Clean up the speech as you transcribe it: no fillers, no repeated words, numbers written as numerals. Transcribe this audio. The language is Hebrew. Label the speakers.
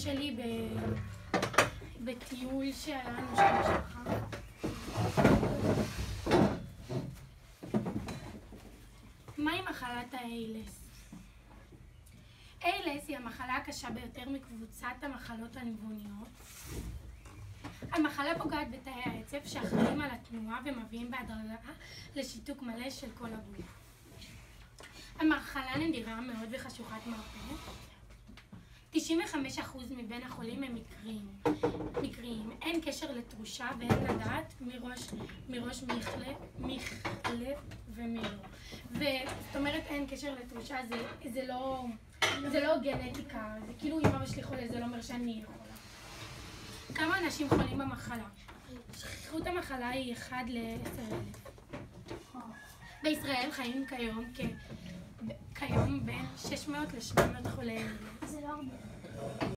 Speaker 1: שלי בטיול שהיה לנו שם שחר. מהי מחלת ה-ALS? ALS היא המחלה הקשה ביותר מקבוצת המחלות הניווניות. המחלה פוגעת בתאי העצב שאחראים על התנועה ומביאים בהדרגה לשיתוק מלא של כל הגוף. המחלה נדירה מאוד וחשוכת מרפא. 95% מבין החולים הם מקריים. אין קשר לתרושה ואין לדעת מראש מחלף ומי לא. זאת אומרת אין קשר לתרושה, זה לא גנטיקה, זה כאילו אם אבא שלי חולה זה לא אומר שאני יכולה. כמה אנשים חולים במחלה? שכיחות המחלה היא 1 ל-10,000. בישראל חיים כיום בין 600 ל-700 חולי ALS. זה לא הרבה.